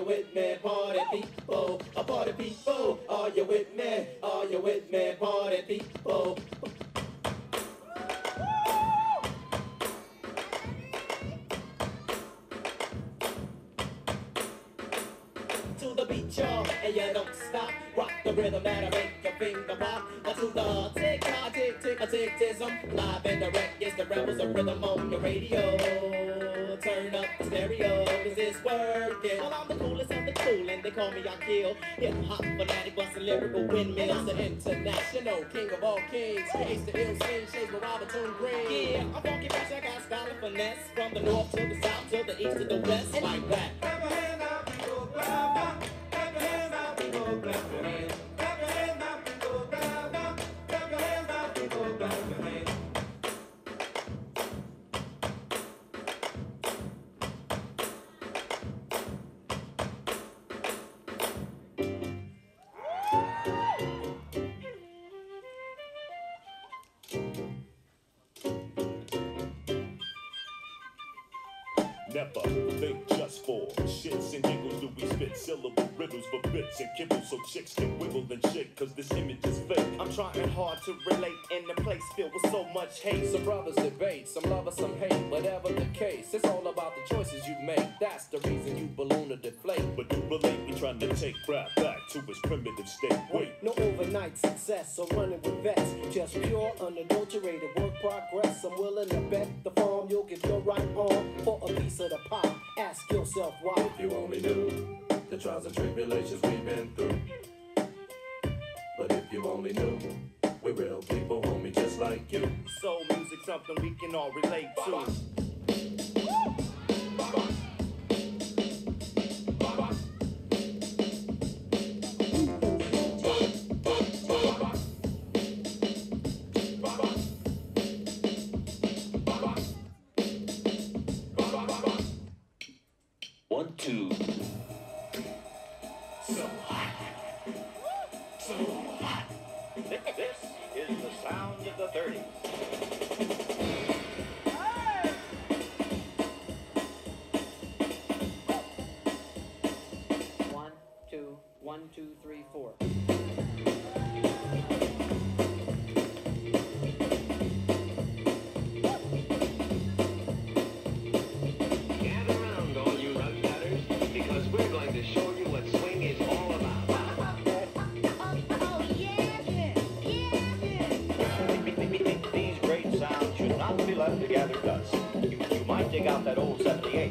with me, party people? Party people, are you with me? Are you with me, party people? To the beat, y'all, and you don't stop. Rock the rhythm that'll make your finger pop. To the tick-tock, tick-tick-a-tick-tism. Live and direct, it's the rebels of rhythm on the radio. Turn up the stereo, 'cause it's working. Well, I'm the coolest of the cool, and they call me Akil. Hip-hop fanatic, bustin' lyrical windmills. The international king of all kings. Creates the ill scene, shades with Robert Tune Green. Yeah, I'm funky fresh, I got style and finesse. From the north to the south, to the east to the west, like that. Clap your hands now, people, clap now. Clap your hands now, people, clap your hands. Clap your hands now, people, clap now. Clap your hands now, people, clap your hands. Never think just for shits and giggles do we spit syllable riddles for bits and kibbles so chicks can wiggle and shake, 'cause this image is fake. I'm trying hard to relate in a place filled with so much hate. Some brothers debate, some love or some hate. Whatever the case, it's all about the choices you make. That's the reason you balloon or deflate. But you relate, we trying to take rap back to its primitive state. Wait, No overnight success or running with vets. Just pure, unadulterated work progress. I'm willing to bet the farm you'll give your right arm for a piece of the pie. Ask yourself why. If you only knew the trials and tribulations we've been through. But if you only knew, we're real people, homie, just like you. Soul music, something we can all relate to. one, two. So hot. So hot. This is the sound of the 30s. One, two, three, four. Gather around, all you rug nutters, because we're going to show you what swing is all about. These great sounds should not be left to gather dust. You might dig out that old 78.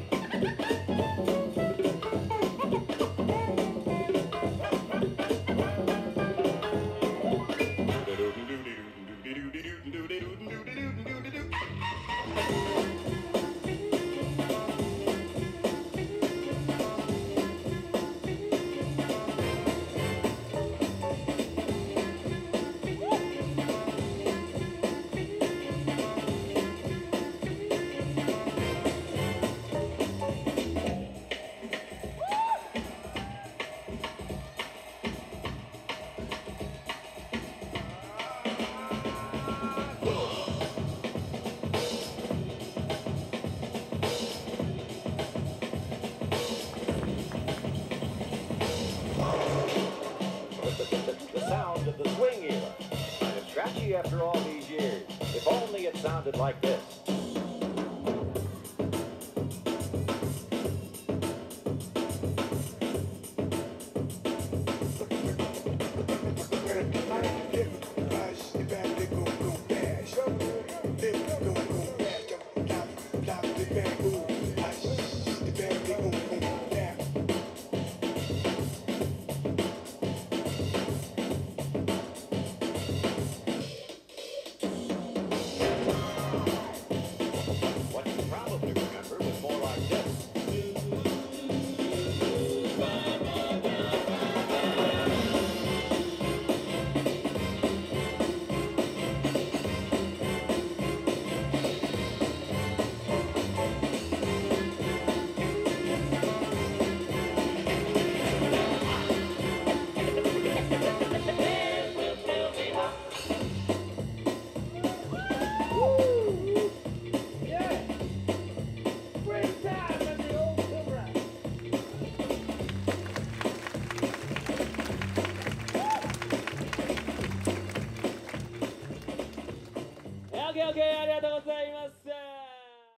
The sound of the swing era. Kind of scratchy after all these years. If only it sounded like this. OK ありがとうございます